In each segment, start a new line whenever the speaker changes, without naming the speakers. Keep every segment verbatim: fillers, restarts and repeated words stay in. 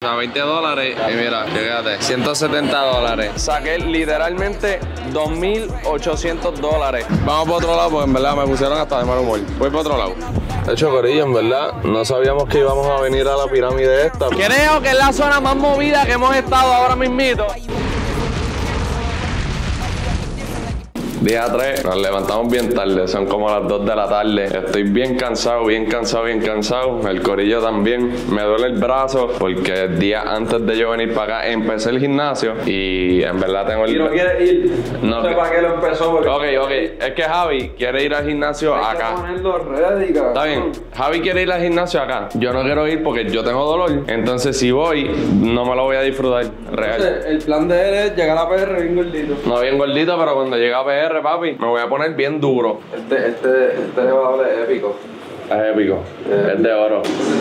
sea, veinte dólares. Y mira, fíjate, ciento setenta dólares. Saqué literalmente dos mil ochocientos dólares. Vamos para otro lado porque en verdad me pusieron hasta de mal humor. Voy para otro lado. De hecho, corillo, en verdad, no sabíamos que íbamos a venir a la pirámide esta. Creo que es la zona más movida que hemos estado ahora mismito. Día tres, nos levantamos bien tarde, son como las dos de la tarde. Estoy bien cansado, bien cansado, bien cansado. El corillo también. Me duele el brazo porque el día antes de yo venir para acá empecé el gimnasio y en verdad tengo el...
¿Y no quieres ir?
No,
no sé para qué lo empezó. Porque...
Ok, ok. Es que Javi quiere ir al gimnasio
hay
acá.
Que ponerlo ready, cabrón.
Está bien. Javi quiere ir al gimnasio acá. Yo no quiero ir porque yo tengo dolor. Entonces si voy, no me lo voy a disfrutar. Real.
Entonces, el plan de él es llegar a P R bien gordito.
No bien gordito, pero cuando llegue a P R, papi, me voy a poner bien duro.
Este, este, este elevador es épico.
Es épico. Eh. Es de oro.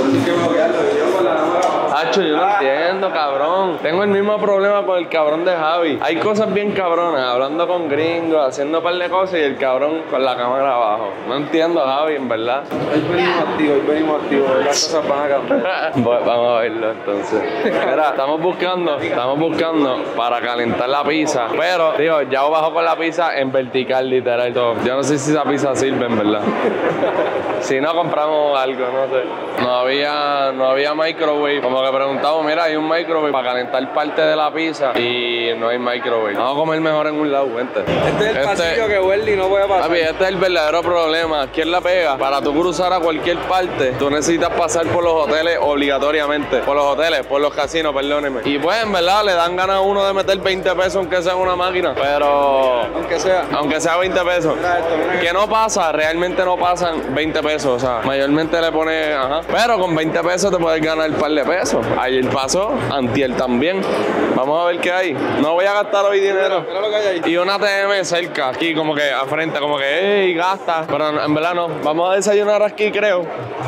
Hacho, yo no entiendo, cabrón. Tengo el mismo problema con el cabrón de Javi. Hay cosas bien cabronas, hablando con gringos, haciendo un par de cosas y el cabrón con la cámara abajo. No entiendo a Javi, en verdad.
Hoy venimos activos, hoy venimos activos. Las cosas van a cambiar.
Vamos a verlo entonces. Mira, estamos buscando, estamos buscando para calentar la pizza. Pero, digo, ya bajo con la pizza en vertical, literal. Todo. Yo no sé si esa pizza sirve, en verdad. Si no, compramos algo, no sé. No había, no había microwave. Como que preguntamos, mira, hay un microwave para calentar parte de la pizza y no hay microwave. Vamos a comer mejor en un lado, gente.
Este es el
este,
pasillo que Welly no puede pasar.
Papi, este es el verdadero problema. ¿Quién la pega? Para tú cruzar a cualquier parte, tú necesitas pasar por los hoteles obligatoriamente. Por los hoteles, por los casinos, perdónenme. Y pues, en verdad, le dan ganas a uno de meter veinte pesos aunque sea en una máquina. Pero...
Aunque sea.
Aunque sea veinte pesos.
Mira esto, mira
que
esto.
no pasa, realmente no pasan veinte pesos. O sea, mayormente le pone, ajá. Pero con veinte pesos te puedes ganar un par de pesos. Ayer pasó, antier también. Vamos a ver qué hay. No voy a gastar hoy dinero.
Mira, mira lo que hay ahí.
Y una T M cerca, aquí como que a frente, como que, ey, gasta. Pero en verdad no. Vamos a desayunar aquí, creo.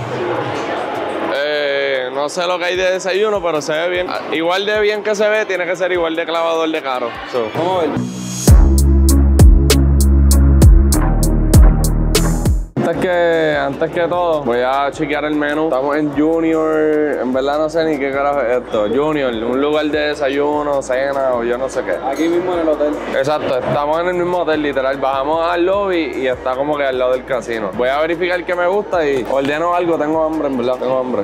Eh, no sé lo que hay de desayuno, pero se ve bien. Igual de bien que se ve, tiene que ser igual de clavador de caro. So.
Vamos a ver.
Antes que, antes que todo, voy a chequear el menú. Estamos en Junior, en verdad no sé ni qué carajo es esto. Junior, un lugar de desayuno, cena o yo no sé qué.
Aquí mismo en el hotel.
Exacto, estamos en el mismo hotel, literal. Bajamos al lobby y está como que al lado del casino. Voy a verificar qué me gusta y ordeno algo. Tengo hambre, en verdad, tengo hambre.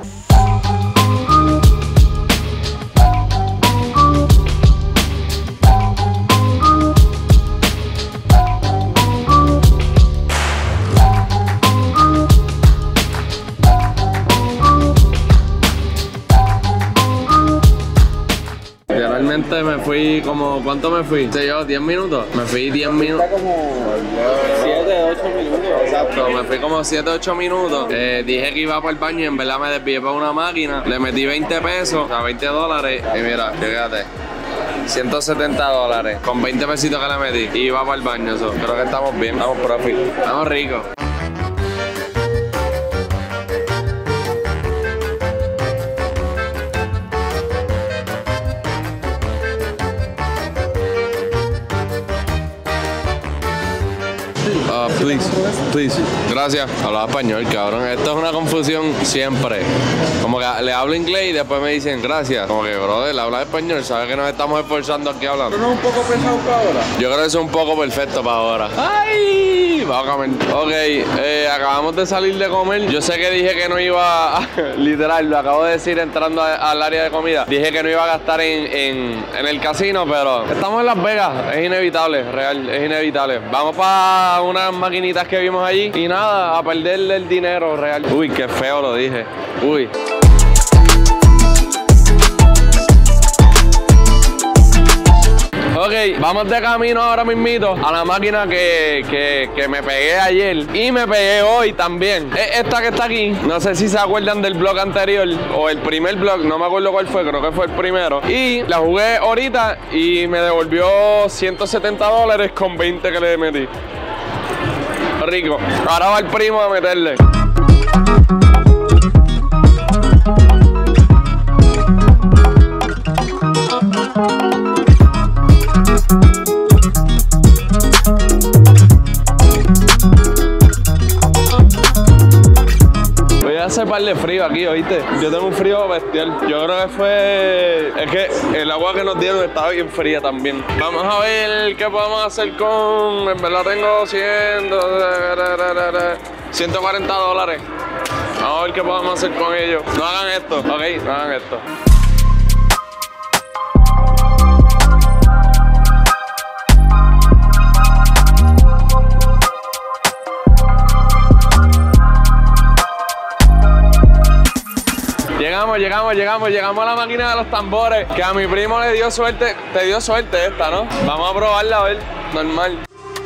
Me fui como, ¿cuánto me fui? ¿Se yo? ¿diez minutos? Me fui diez minutos.
Está como siete, ocho minutos.
Exacto, me fui como siete, ocho minutos. Eh, dije que iba para el baño y en verdad me desvié para una máquina. Le metí veinte pesos, o sea, veinte dólares. Y mira, fíjate. ciento setenta dólares con veinte pesitos que le metí. Y iba para el baño, eso. Creo que estamos bien, estamos profit. Estamos ricos. Uh, please, please. Gracias. Hablaba español, cabrón. Esto es una confusión siempre. Como que le hablo inglés y después me dicen gracias. Como que, brother, habla español. ¿Sabes que nos estamos esforzando aquí hablando?
¿No es un poco pesado para ahora?
Yo creo que eso es un poco perfecto para ahora. ¡Ay! Vamos a comer. Ok, eh, acabamos de salir de comer. Yo sé que dije que no iba a... Literal, lo acabo de decir entrando a, al área de comida. Dije que no iba a gastar en, en, en el casino, pero estamos en Las Vegas. Es inevitable, real, es inevitable. Vamos para unas maquinitas que vimos allí y nada, a perderle el dinero real. Uy, qué feo lo dije. Uy. Ok, vamos de camino ahora mismito a la máquina que, que, que me pegué ayer y me pegué hoy también. Es esta que está aquí. No sé si se acuerdan del vlog anterior o el primer vlog, no me acuerdo cuál fue, creo que fue el primero. Y la jugué ahorita y me devolvió ciento setenta dólares con veinte que le metí. Rico. Ahora va el primo a meterle. Voy a hacer par de frío aquí, ¿oíste? Yo tengo un frío bestial. Yo creo que fue... Es que el agua que nos dieron estaba bien fría también. Vamos a ver qué podemos hacer con... En verdad tengo cien... ciento cuarenta dólares. Vamos a ver qué podemos hacer con ellos. No hagan esto, ok, no hagan esto. Llegamos, llegamos, llegamos, llegamos a la máquina de los tambores. Que a mi primo le dio suerte, te dio suerte esta, ¿no? Vamos a probarla a ver, normal.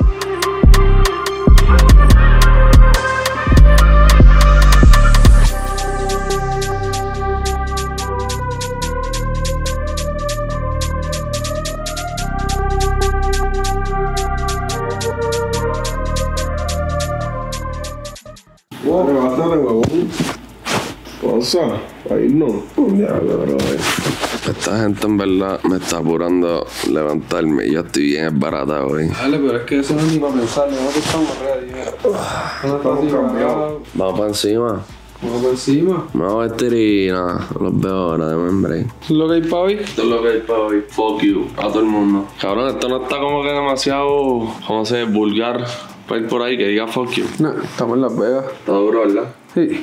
Wow, levántate, huevón. Cosa, ahí no.
Esta gente en verdad me está apurando a levantarme. Yo estoy bien esbaratado hoy.
Dale, pero es que eso no es ni para pensar. Nosotros estamos ready. No estamos cambiados.
Vamos para encima.
Vamos para encima.
Vamos a vestir y nada, los veo ahora de membre.
¿Esto es lo que hay para hoy?
Esto es lo que hay para hoy. Fuck you a todo el mundo. Cabrón, esto no está como que demasiado, ¿cómo se dice? Vulgar para ir por ahí que diga fuck you.
No, estamos en Las Vegas.
Está duro, ¿verdad?
Sí.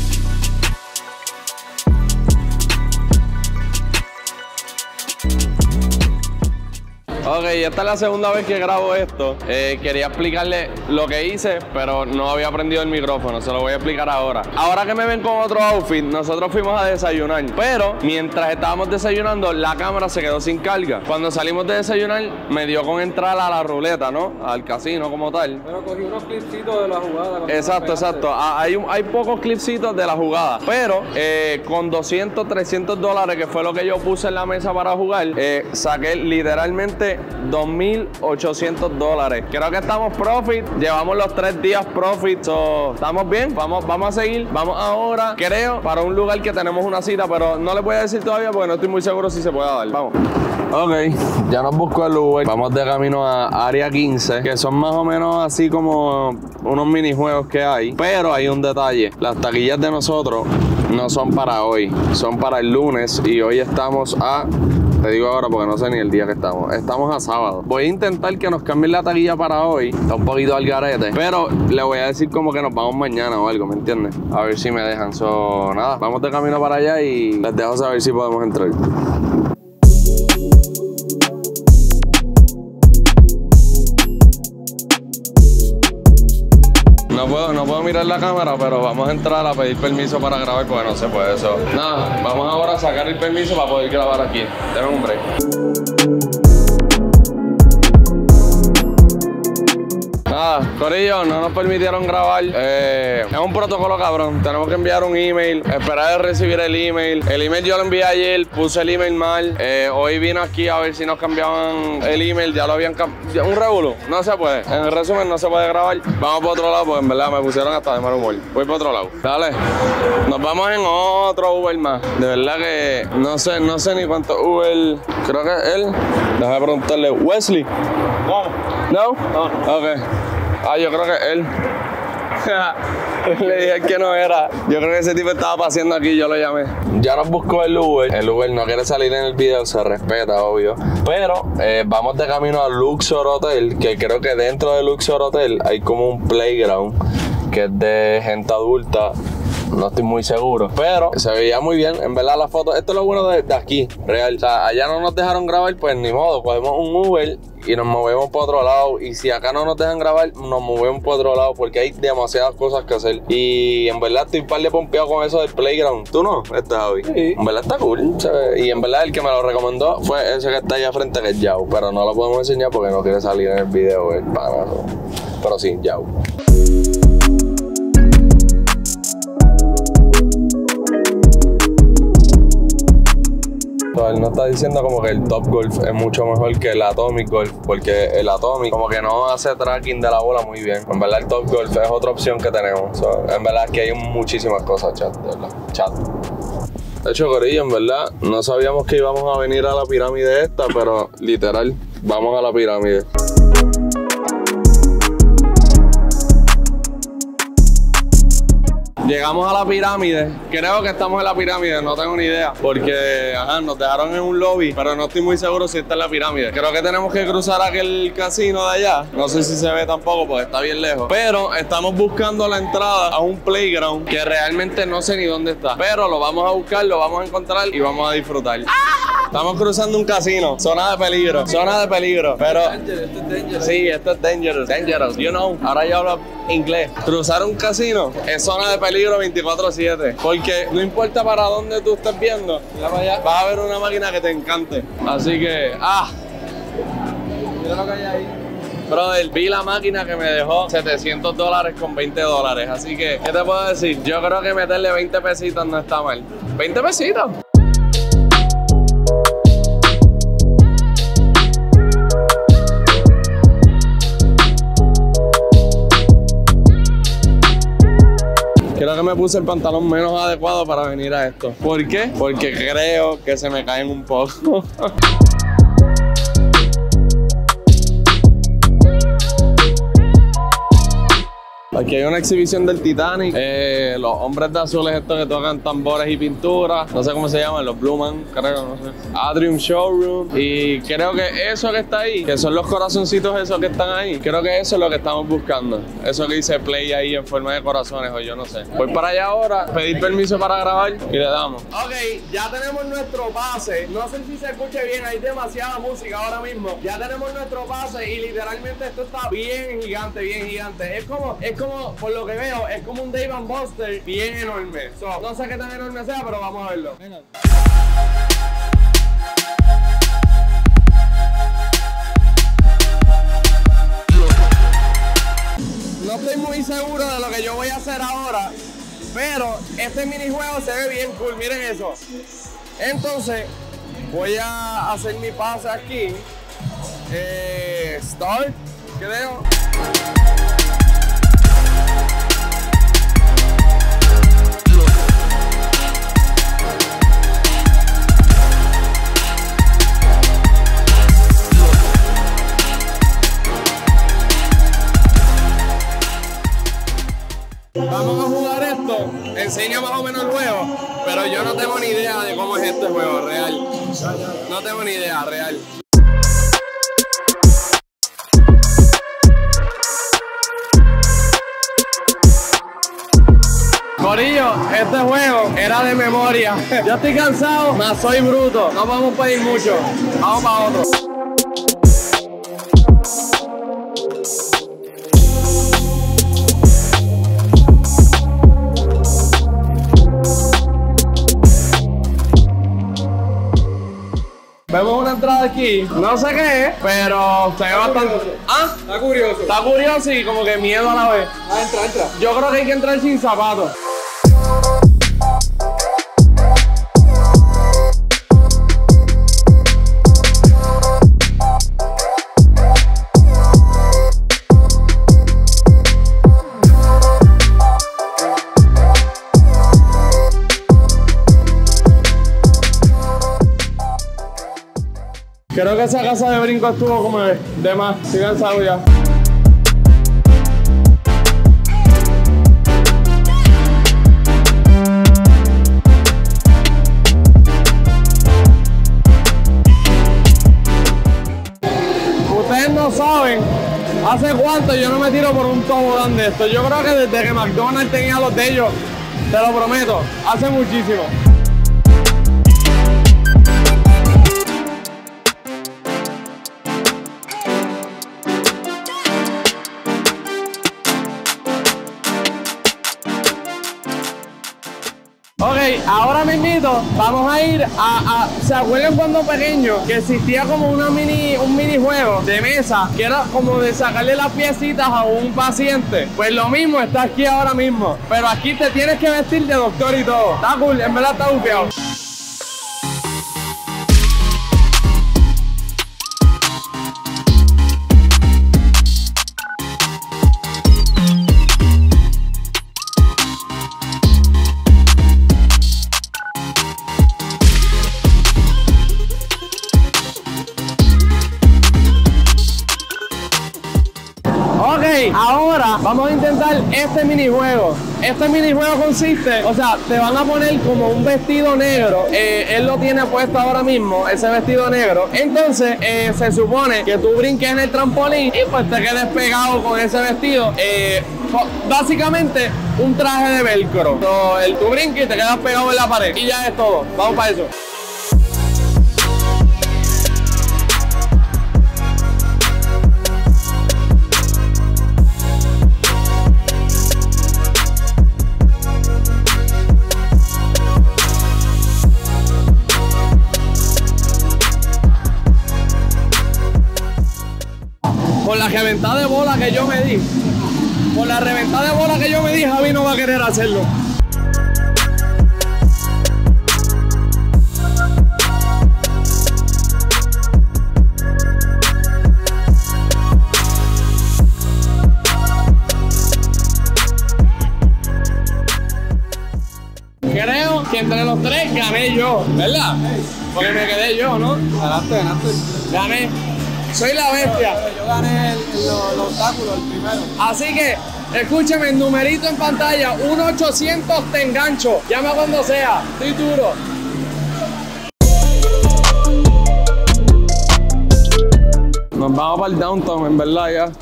Ok, esta es la segunda vez que grabo esto. Eh, quería explicarle lo que hice, pero no había prendido el micrófono. Se lo voy a explicar ahora. Ahora que me ven con otro outfit, nosotros fuimos a desayunar. Pero mientras estábamos desayunando, la cámara se quedó sin carga. Cuando salimos de desayunar, me dio con entrar a la ruleta, ¿no? Al casino como tal.
Pero cogí unos clipsitos de la jugada.
Exacto, exacto. Ah, hay, un, hay pocos clipsitos de la jugada. Pero eh, con doscientos, trescientos dólares, que fue lo que yo puse en la mesa para jugar, eh, saqué literalmente dos mil ochocientos dólares. Creo que estamos profit. Llevamos los tres días profit. So, estamos bien. Vamos, vamos a seguir. Vamos ahora, creo, para un lugar que tenemos una cita, pero no les voy a decir todavía porque no estoy muy seguro si se puede dar. Vamos. Ok, ya nos buscó el Uber. Vamos de camino a Área quince, que son más o menos así como unos minijuegos que hay. Pero hay un detalle. Las taquillas de nosotros no son para hoy. Son para el lunes y hoy estamos a... Te digo ahora porque no sé ni el día que estamos. Estamos a sábado. Voy a intentar que nos cambien la taquilla para hoy. Está un poquito al garete. Pero le voy a decir como que nos vamos mañana o algo, ¿me entiendes? A ver si me dejan. So, nada, vamos de camino para allá y les dejo saber si podemos entrar. No puedo, no puedo mirar la cámara, pero vamos a entrar a pedir permiso para grabar porque no se puede eso. Nada, vamos ahora a sacar el permiso para poder grabar aquí. Denme un break. Nada, corillo, no nos permitieron grabar. Eh, es un protocolo cabrón. Tenemos que enviar un email, esperar a recibir el email. El email yo lo envié ayer, puse el email mal. Eh, hoy vino aquí a ver si nos cambiaban el email. Ya lo habían cambiado. Un revuelo. No se puede. En el resumen, no se puede grabar. Vamos para otro lado porque en verdad me pusieron hasta de mal humor. Voy para otro lado. Dale. Nos vamos en otro Uber más. De verdad que no sé, no sé ni cuánto Uber. Creo que es él. Déjame preguntarle. Wesley.
Vamos.
¿No? No. Ok. Ah, yo creo que él. Le dije que no era. Yo creo que ese tipo estaba paseando aquí, yo lo llamé. Ya nos buscó el Uber. El Uber no quiere salir en el video, se respeta, obvio. Pero eh, vamos de camino a Luxor Hotel, que creo que dentro de Luxor Hotel hay como un playground que es de gente adulta. No estoy muy seguro, pero se veía muy bien. En verdad, la foto, esto es lo bueno de, de aquí, real. O sea, allá no nos dejaron grabar, pues ni modo. Cogemos un Uber y nos movemos para otro lado. Y si acá no nos dejan grabar, nos movemos para otro lado porque hay demasiadas cosas que hacer. Y en verdad estoy un par de pompeado con eso del playground. ¿Tú no? Este Javi.
Sí.
En verdad está cool. ¿Sabes? Y en verdad el que me lo recomendó fue ese que está allá frente, que es Yao. Pero no lo podemos enseñar porque no quiere salir en el video, el panazo. Pero sí, Yao. Él nos está diciendo como que el Top Golf es mucho mejor que el Atomic Golf, porque el Atomic como que no hace tracking de la bola muy bien. En verdad el Top Golf es otra opción que tenemos. So, en verdad es que hay muchísimas cosas, chat, de verdad. Chat. De hecho, corillo, en verdad no sabíamos que íbamos a venir a la pirámide esta, pero literal, vamos a la pirámide. Llegamos a la pirámide. Creo que estamos en la pirámide, no tengo ni idea. Porque, ajá, nos dejaron en un lobby, pero no estoy muy seguro si está en la pirámide. Creo que tenemos que cruzar aquel casino de allá. No sé si se ve tampoco porque está bien lejos. Pero estamos buscando la entrada a un playground que realmente no sé ni dónde está. Pero lo vamos a buscar, lo vamos a encontrar y vamos a disfrutar. Estamos cruzando un casino, zona de peligro, zona de peligro, pero...
Esto es dangerous.
Sí, esto es dangerous, dangerous, you know, ahora yo hablo inglés. Cruzar un casino es zona de peligro veinticuatro siete, porque no importa para dónde tú estés viendo, mira para allá, vas a ver una máquina que te encante. Así que, ah,
Mira lo que hay ahí.
brother, vi la máquina que me dejó setecientos dólares con veinte dólares, así que, ¿qué te puedo decir? Yo creo que meterle veinte pesitos no está mal. ¿veinte pesitos? Creo que me puse el pantalón menos adecuado para venir a esto. ¿Por qué? Porque creo que se me caen un poco. Aquí hay una exhibición del Titanic, eh, los hombres de azules estos que tocan tambores y pinturas, no sé cómo se llaman, los Blue Man, creo, no sé. Atrium Showroom, y creo que eso que está ahí, que son los corazoncitos esos que están ahí, creo que eso es lo que estamos buscando. Eso que dice play ahí en forma de corazones o yo no sé. Voy para allá ahora, pedir permiso para grabar y le damos. Ok, ya tenemos nuestro pase, no sé si se escuche bien, hay demasiada música ahora mismo. Ya tenemos nuestro pase y literalmente esto está bien gigante, bien gigante. Es como, es como por lo que veo, es como un Dave and Buster bien enorme. So, no sé qué tan enorme sea, pero vamos a verlo. Venga. No estoy muy seguro de lo que yo voy a hacer ahora, pero este minijuego se ve bien cool, miren eso. Entonces, voy a hacer mi pase aquí. Eh, start, creo. Vamos a jugar esto, enseño más o menos el juego, pero yo no tengo ni idea de cómo es este juego real. No tengo ni idea real. Corillo, este juego era de memoria. Yo estoy cansado, más soy bruto. No podemos pedir mucho. Vamos para otro. Vemos una entrada aquí, no sé qué es, pero se ve bastante... ¿Ah?
Está curioso.
Está curioso y como que miedo a la vez.
Ah, entra, entra.
Yo creo que hay que entrar sin zapatos. Creo que esa casa de brinco estuvo como de, de más. Estoy cansado ya. Ustedes no saben hace cuánto yo no me tiro por un tobogán de esto. Yo creo que desde que McDonald's tenía los de ellos, te lo prometo, hace muchísimo. Ok, ahora mismito vamos a ir a, a... ¿Se acuerdan cuando pequeño que existía como una mini, un minijuego de mesa que era como de sacarle las piecitas a un paciente? Pues lo mismo está aquí ahora mismo, pero aquí te tienes que vestir de doctor y todo. Está cool, en verdad está bufiado. Ok, ahora vamos a intentar este minijuego. Este minijuego consiste, o sea, te van a poner como un vestido negro. Eh, él lo tiene puesto ahora mismo, ese vestido negro. Entonces, eh, se supone que tú brinques en el trampolín y pues te quedes pegado con ese vestido. Eh, básicamente, un traje de velcro. So, el, tú brinques y te quedas pegado en la pared. Y ya es todo. Vamos para eso. Por la reventada de bola que yo me di, por la reventada de bola que yo me di, Javi no va a querer hacerlo. Creo que entre los tres gané yo, ¿verdad? Porque me quedé yo, ¿no?
Ganaste, ganaste.
Gané. Soy la bestia.
Yo gané el, el, los, los obstáculos, el primero.
Así que, escúcheme, el numerito en pantalla, uno ochocientos te engancho. Llama cuando sea, estoy duro. Nos vamos para el downtown, en verdad, ya.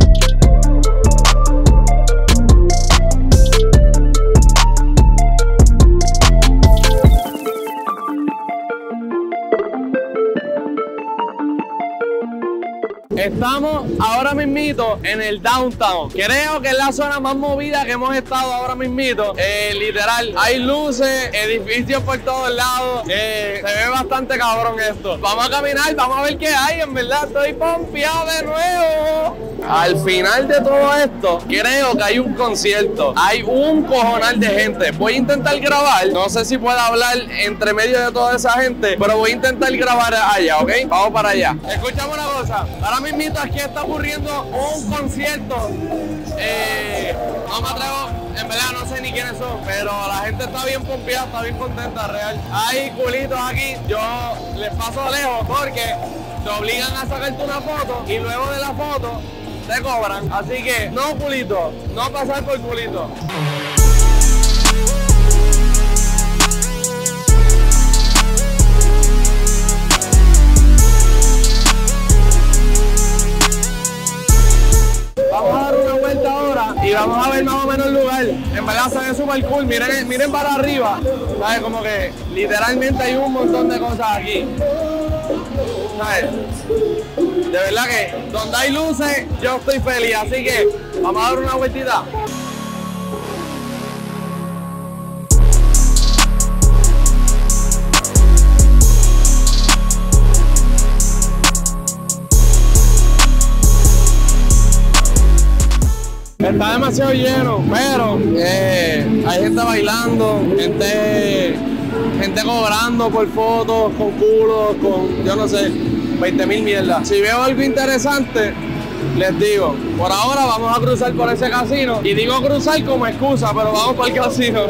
Estamos ahora mismito en el downtown. Creo que es la zona más movida que hemos estado ahora mismito. Eh, literal, hay luces, edificios por todos lados. Eh, se ve bastante cabrón esto. Vamos a caminar, vamos a ver qué hay. En verdad, estoy pompeado de nuevo. Al final de todo esto, creo que hay un concierto. Hay un cojonal de gente. Voy a intentar grabar. No sé si puedo hablar entre medio de toda esa gente, pero voy a intentar grabar allá, ¿ok? Vamos para allá. Escuchame una cosa. Ahora mismo aquí está ocurriendo un concierto. Eh, no me atrevo, en verdad no sé ni quiénes son, pero la gente está bien pompeada, está bien contenta, real. Hay culitos aquí, yo les paso lejos porque te obligan a sacarte una foto y luego de la foto te cobran. Así que no culito, no pasar por culito. Vamos a dar una vuelta ahora y vamos a ver más o menos el lugar. En verdad se ve súper cool. Miren, miren para arriba. ¿Sabes? Como que literalmente hay un montón de cosas aquí. ¿Sabes? De verdad que donde hay luces, yo estoy feliz. Así que vamos a dar una vueltita. Está demasiado lleno, pero eh, hay gente bailando, gente, gente cobrando por fotos, con culos, con, yo no sé, veinte mil mierdas. Si veo algo interesante, les digo. Por ahora vamos a cruzar por ese casino. Y digo cruzar como excusa, pero vamos por el casino.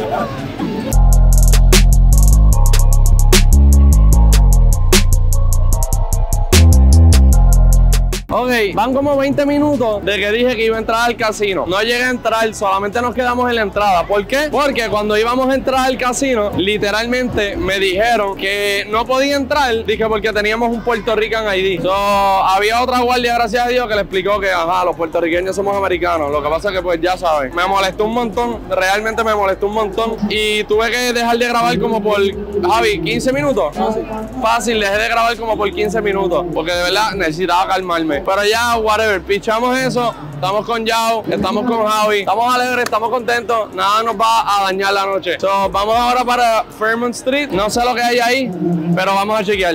Ok, van como veinte minutos de que dije que iba a entrar al casino. No llegué a entrar, solamente nos quedamos en la entrada. ¿Por qué? Porque cuando íbamos a entrar al casino, literalmente me dijeron que no podía entrar, dije porque teníamos un Puerto Rican I D. So, había otra guardia, gracias a Dios, que le explicó que, ajá, los puertorriqueños somos americanos. Lo que pasa es que, pues, ya saben, me molestó un montón, realmente me molestó un montón. Y tuve que dejar de grabar como por, Javi, quince minutos. Fácil. Fácil, dejé de grabar como por quince minutos, porque de verdad necesitaba calmarme. Pero ya, whatever, pichamos eso, estamos con Yao, estamos con Javi, estamos alegres, estamos contentos, nada nos va a dañar la noche. So, vamos ahora para Fairmont Street, no sé lo que hay ahí, pero vamos a chequear.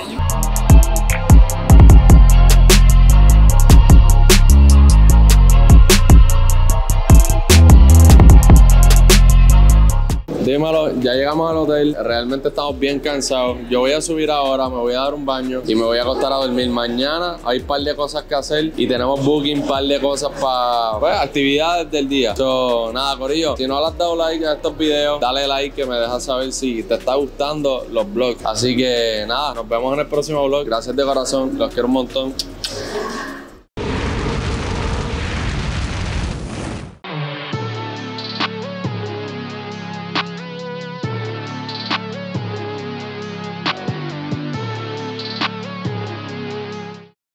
Dímelo, ya llegamos al hotel, realmente estamos bien cansados. Yo voy a subir ahora, me voy a dar un baño y me voy a acostar a dormir. Mañana hay un par de cosas que hacer y tenemos booking, un par de cosas para, pues, actividades del día. So, nada, corillo, si no le has dado like a estos videos, dale like que me dejas saber si te está gustando los vlogs. Así que nada, nos vemos en el próximo vlog. Gracias de corazón, los quiero un montón.